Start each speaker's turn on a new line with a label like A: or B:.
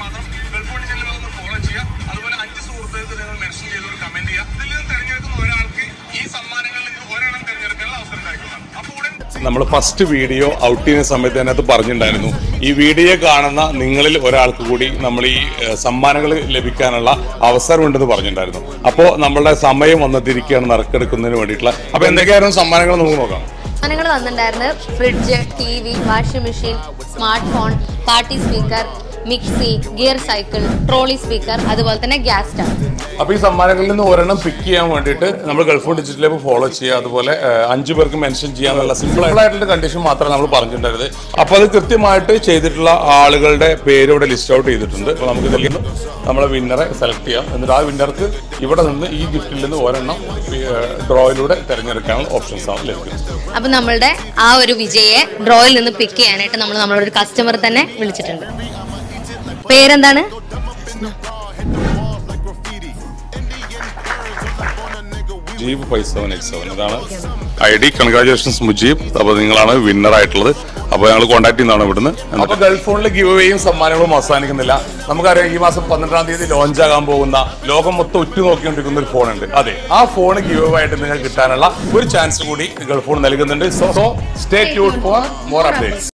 A: മാത്രം Gulf channel ഒന്ന് follow ചെയ്യുക. അതുപോലെ 5 സുഹൃത്തുക്കൾക്ക് നിങ്ങൾ മെൻഷൻ ചെയ്ത് ഒരു കമന്റ് ചെയ്യുക. ഇതിൽ നിന്ന് തിരഞ്ഞെടുക്കുന്ന ഒരാൾക്ക് ഈ സമ്മാനങ്ങളിൽ ഒരെണ്ണം തിരഞ്ഞെടുക്കാനുള്ള അവസരം ഉണ്ടായിരിക്കുന്നതാണ്. അപ്പോൾ നമ്മൾ ഫസ്റ്റ് വീഡിയോ ഔട്ട് ചെയ്യുന്ന സമയത്ത് അതിനകത്ത് പറഞ്ഞിട്ടുണ്ടായിരുന്നു, ഈ വീഡിയോ കാണുന്ന നിങ്ങളിൽ ഒരാൾക്ക് കൂടി നമ്മൾ ഈ സമ്മാനങ്ങൾ ലഭിക്കാനുള്ള അവസരമുണ്ടെന്ന് പറഞ്ഞിട്ടുണ്ടായിരുന്നു. അപ്പോൾ നമ്മളുടെ സമയം വന്നെത്തിരിക്കുകയാണ് നറുക്കെടുക്കുന്നതിന് വേണ്ടിയിട്ടുള്ള. അപ്പോൾ എന്തൊക്കെയായിരുന്നു സമ്മാനങ്ങൾ നമുക്ക് നോക്കാം.
B: സമ്മാനങ്ങൾ വന്നിട്ടുണ്ടായിരുന്നു fridge, TV, washing machine, smart phone, party speaker, mixie, gear cycle, trolley speaker, അതുപോലെ തന്നെ ഗ്യാസ് സ്റ്റവ്.
A: അപ്പോൾ ഈ സമ്മാനങ്ങളിൽ നിന്ന് ഒരെണ്ണം പിക്ക് ചെയ്യാൻ വേണ്ടിയിട്ട് നമ്മൾ ഗൾഫ് ഡിജിറ്റൽ ആപ്പ് ഫോളോ ചെയ്യുക. അതുപോലെ 5 പേർക്ക് മെൻഷൻ ചെയ്യാനുള്ള സിമ്പിൾ ആയിട്ടുള്ള കണ്ടീഷൻ മാത്രമേ നമ്മൾ പറഞ്ഞിട്ടുണ്ടായിരുന്നത്. അപ്പോൾ അത് കൃത്യമായിട്ട് ചെയ്തിട്ടുള്ള ആളുകളുടെ പേര് ഇവിടെ ലിസ്റ്റ് ഔട്ട് ചെയ്തിട്ടുണ്ട്. അപ്പോൾ നമുക്ക് ഇതിൽ നിന്ന് നമ്മളെ വിന്നറെ സെലക്ട് ചെയ്യാം. എന്നിട്ട് ആ വിന്നർക്ക് ഇവിടെ നിന്ന് ഈ ഗിഫ്റ്റിൽ നിന്ന് ഒരെണ്ണം ഡ്രോയിലൂടെ തിരഞ്ഞെടുക്കാനുള്ള ഓപ്ഷൻസ് ആണ് ലഭിക്കുന്നത്.
B: അപ്പോൾ നമ്മളുടെ ആ ഒരു വിജയെ ഡ്രോയിൽ നിന്ന് പിക്ക് ചെയ്യാനായിട്ട് നമ്മൾ നമ്മളൊരു കസ്റ്റമർ തന്നെ വിളിച്ചിട്ടുണ്ട്. പേരെന്താണ്?
A: മുജീബ് 5787 ഇതാണ് ID. കൺഗ്രാജുലേഷൻസ് മുജീബ്. അപ്പോൾ നിങ്ങളാണ് വിന്നർ ആയിട്ടുള്ളത്. അപ്പോൾ ഞങ്ങൾ കോൺടാക്ട് ചെയ്യുന്നതാണ് ഇവിടുന്ന്. അപ്പോൾ ഗൾഫ് ഫോണിൽ ഗിവ് അവേയും സമ്മാനങ്ങളും അവസാനിക്കുന്നില്ല. നമുക്കറിയാം ഈ മാസം 12-ാം തീയതി ലോഞ്ച് ആകാൻ പോകുന്ന ലോകം മൊത്തം ഉറ്റുനോക്കിക്കൊണ്ടിരിക്കുന്ന ഒരു ഫോണുണ്ട്. അതെ, ആ ഫോൺ ഗിവ് അവേ ആയിട്ട് നിങ്ങൾക്ക് കിട്ടാനുള്ള ഒരു ചാൻസ് കൂടി ഗൾഫ് ഫോൺ നൽകുന്നുണ്ട്. So stay tuned for more updates.